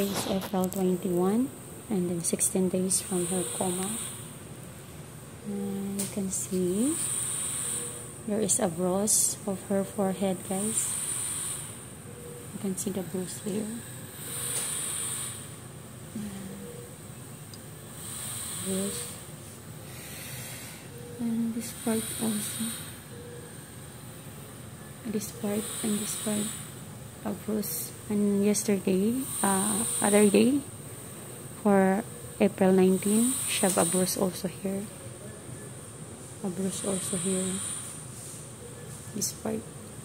Today is April 21, and then 16 days from her coma. You can see there is a bruise of her forehead, guys. You can see the bruise here. Bruise. And this part also. This part and this part of bruise. And yesterday, other day, for April 19, she have a bruise also here. A bruise also here. This part.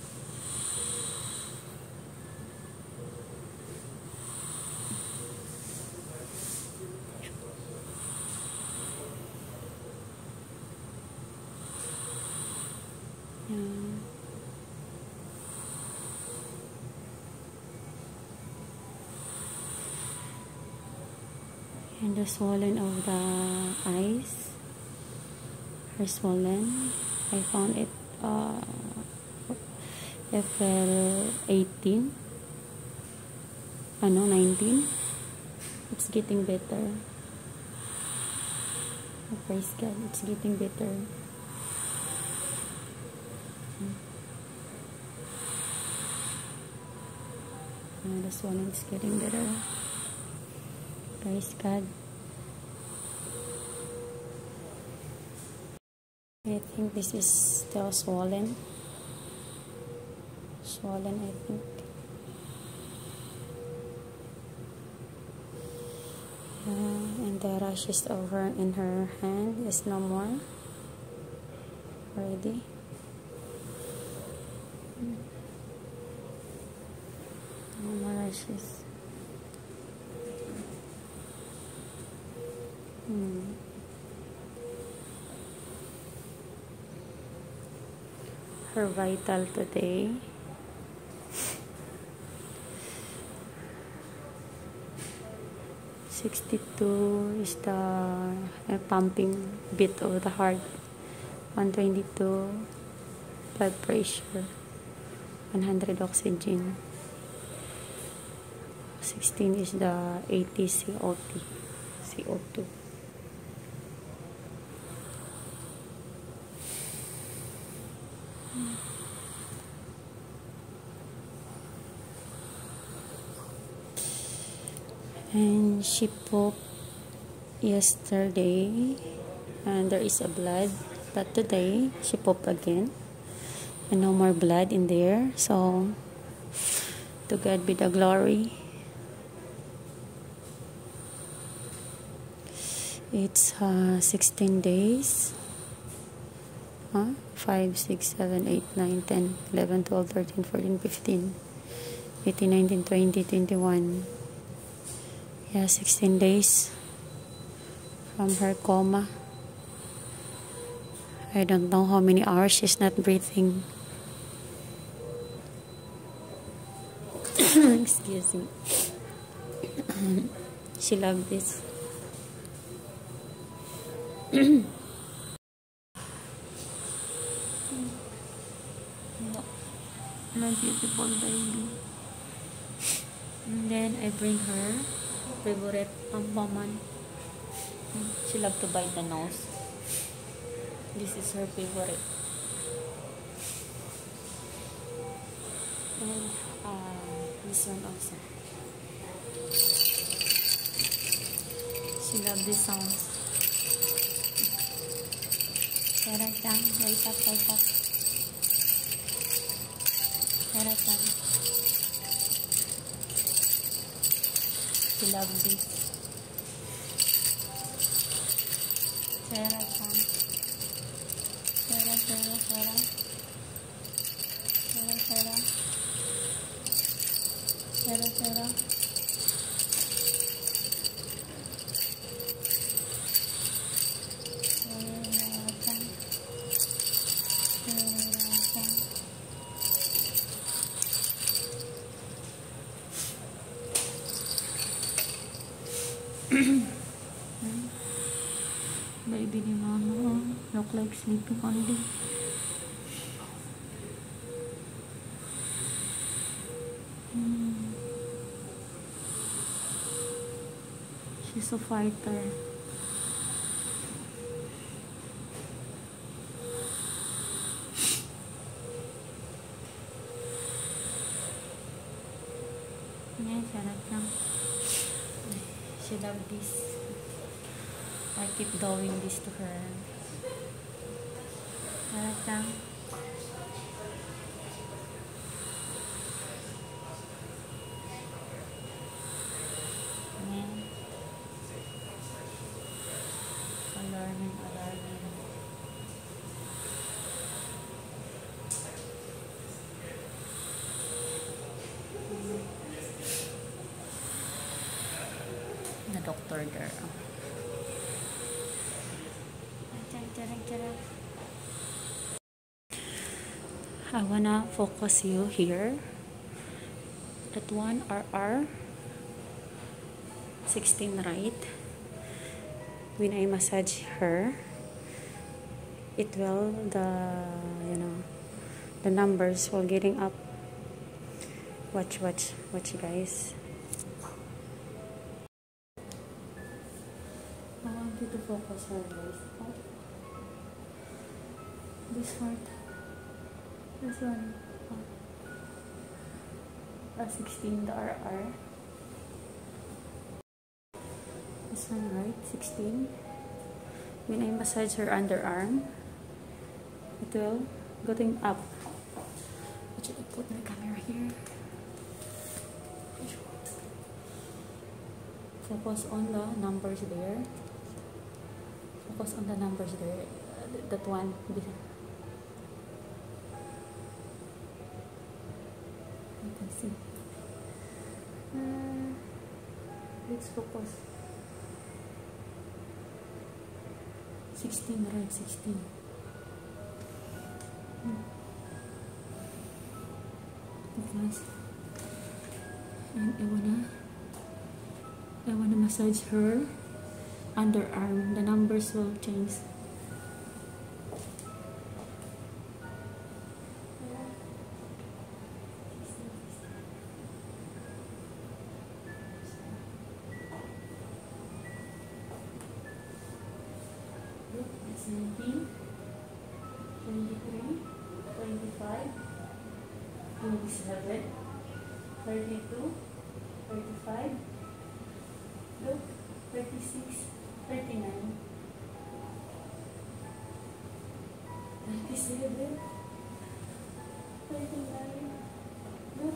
Yeah. And the swollen of the eyes are swollen. I found it April 18. 19. It's getting better. Oh, praise God, it's getting better. The swollen is getting better. Praise God. I think this is still swollen. Swollen, I think. And the rashes over in her hand is no more. Already. No more rashes. Her vital today. '62 is the pumping beat of the heart. 122 blood pressure. 100 oxygen. 16 is the 80 CO2. And she pooped yesterday and there is a blood, but today she pooped again and no more blood in there. So to God be the glory. It's 16 days. 5, 6, 7, 8, 9, 10, 11, 12, 13, 14, 15, 18, 19, 20, 21. Yeah, 16 days from her coma. I don't know how many hours she's not breathing. Excuse me. She loved this. My beautiful baby. And then I bring her favorite pampaman. She loves to bite the nose. This is her favorite. And this one also. She loves these sounds. Sarah-chan, wake up, wake up. Sarah-chan. She loves this. Sarah-chan. Sarah. Sarah. Baby ni mama look like sleeping only. also fighter. Yan, sarap lang. She love this. I keep doing this to her. Sarap lang. Yan. Alarming. The doctor there. I wanna focus you here. That one RR 16, right? When I massage her, it will the numbers will getting up. Watch guys. I want you to focus her, guys. Oh. This part. This one. Oh. 16, the RR. This one, right? 16. When I massage her underarm, it will getting up. Should I put my camera here? Focus on the numbers there. Focus on the numbers there. That one. You can see. Let's focus. 16, right? 16. Focus. And I wanna massage her underarm. The numbers will change. Look, 17, 23, 25, 27, 32, 35. Look, 36, 39, 37, 39. Look.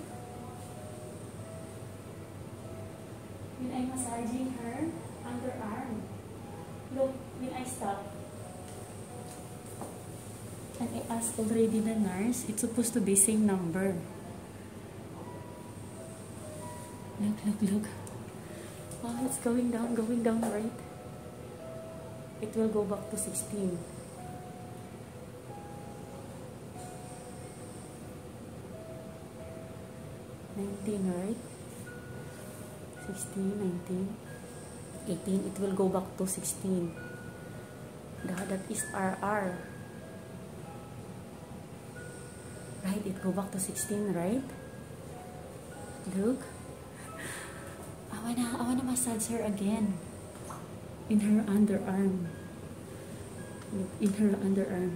When I'm massaging her underarm. Look, when I stop. And I asked already the nurse, it's supposed to be same number. Look. Oh, it's going down, right? It will go back to 16. 19, right? 16, 19, 18. It will go back to 16. That is RR. Right? It go back to 16, right? Look. I wanna massage her again. In her underarm. Look, in her underarm.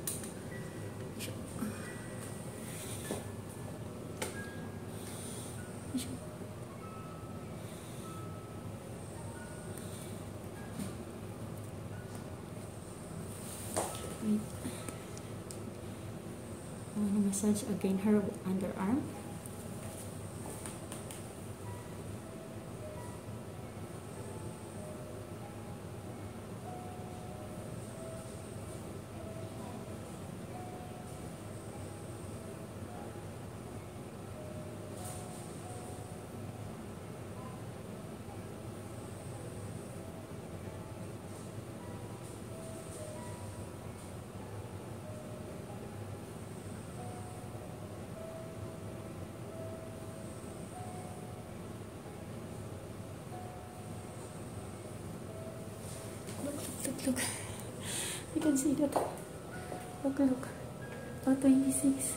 Wait. I wanna massage again her underarm. Look. You can see that. Look. Oh, 26.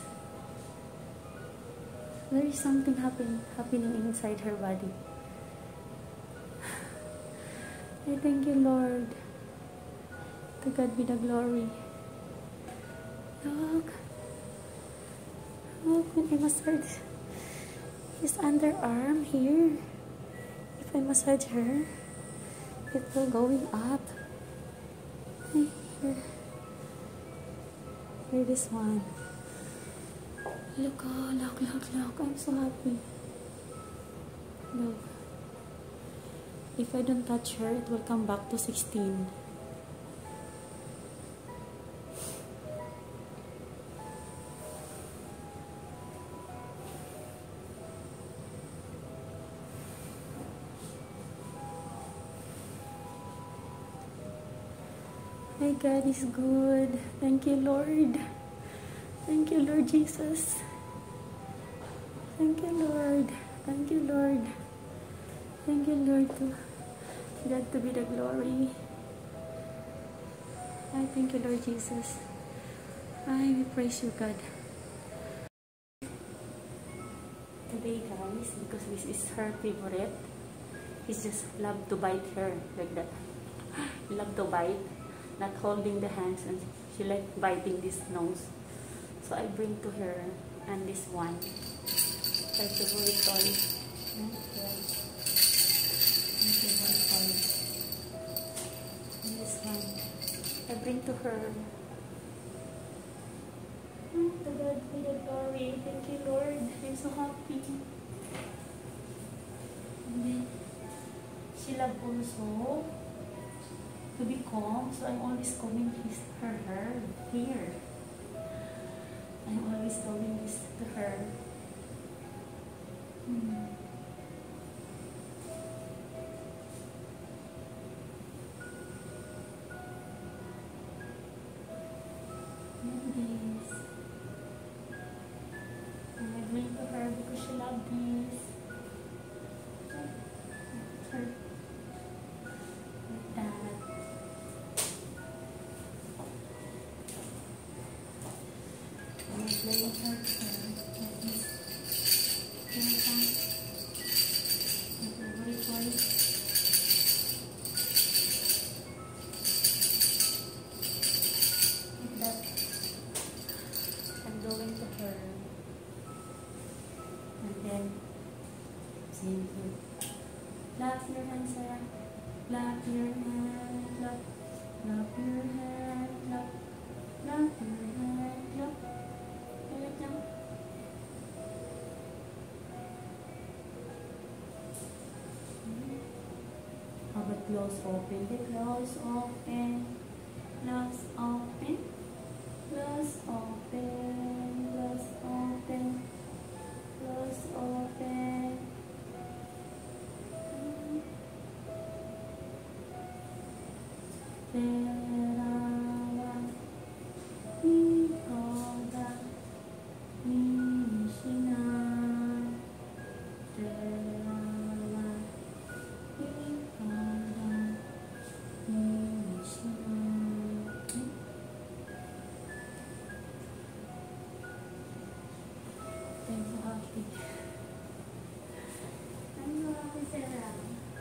There is something happening inside her body. I thank you, Lord. To God be the glory. Look. Look, when I massage his underarm here. If I massage her, it will going up. Here. Here, this one. Look, oh, look. I'm so happy. Look. If I don't touch her, it will come back to 16. My God is good. Thank you, Lord. Thank you, Lord Jesus. Thank you, Lord. Thank you, Lord. Thank you, Lord. To God to be the glory. I thank you, Lord Jesus. I praise you, God. Today, guys, because this is her favorite, he's just love to bite her like that. Love to bite, not holding the hands, and she like biting this nose. So I bring to her, and this one, her favorite toy. And this one, I bring to her. To God be the glory. Thank you, Lord. I'm so happy. And then, she loves also to be calm, so I'm always combing her hair here. I'm always doing this to her. And this. And I bring to her because she loves this. Her. Like that. And I play with her like this. I'm going to her, and then same here. Clap your hands, Sarah. Clap your hands. Clap your hands. Clap your hands. Clap. Wait lang. How about close open? Close open. Close open. Close open. Close open. Close open. Terawa Nikoda Nishina Terawa Nikoda Nishina. I'm so happy. I'm so happy, Sarah.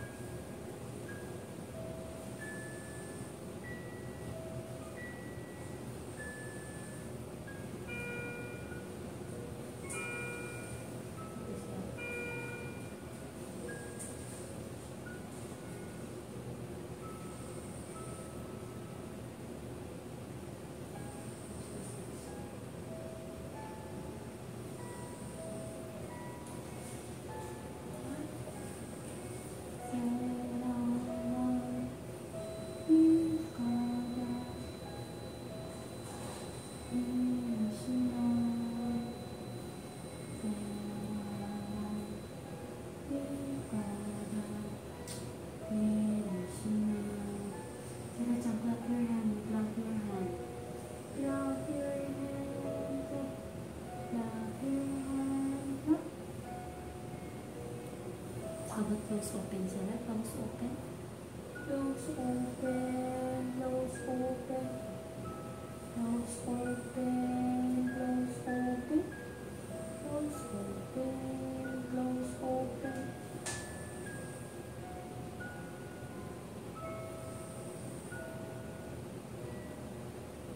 How about close open, Sarah? Close open. Close open. Close open. Close open. Close open. Close open. Close open.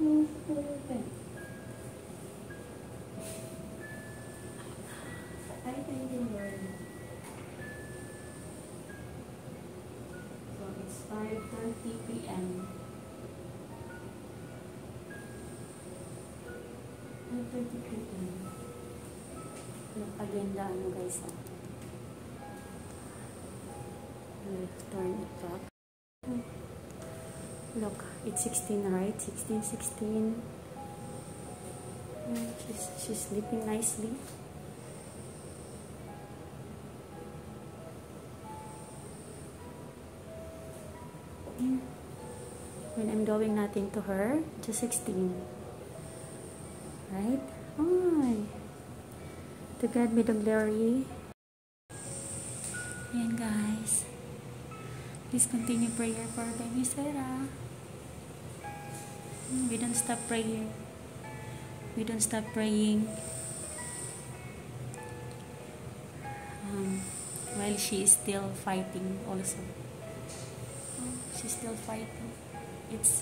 I thank you, Lord. So it's 5:30 p.m. 5:30 p.m. Look again the ano guys. We'll turn it back. Look, it's 16, right? 16. Yeah, she's sleeping nicely. Yeah. When I'm doing nothing to her, just 16. Right? Ay. To God be the glory. Ayan guys. Please continue prayer for baby Sarah. We don't stop prayer. We don't stop praying while she is still fighting also. She's still fighting. It's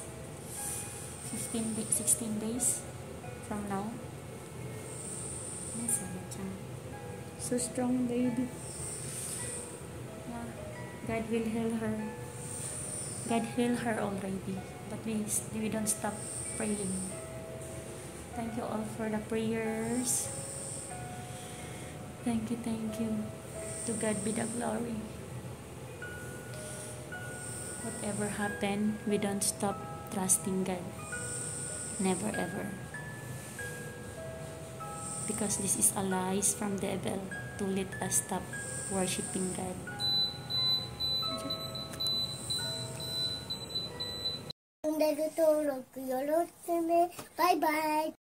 16 days from now. So strong, baby. Yeah. God will heal her. God heal her already. But we don't stop praying. Thank you all for the prayers. Thank you. To God be the glory. Whatever happened, we don't stop trusting God. Never ever. Because this is a lies from the devil to let us stop worshiping God. Bye bye.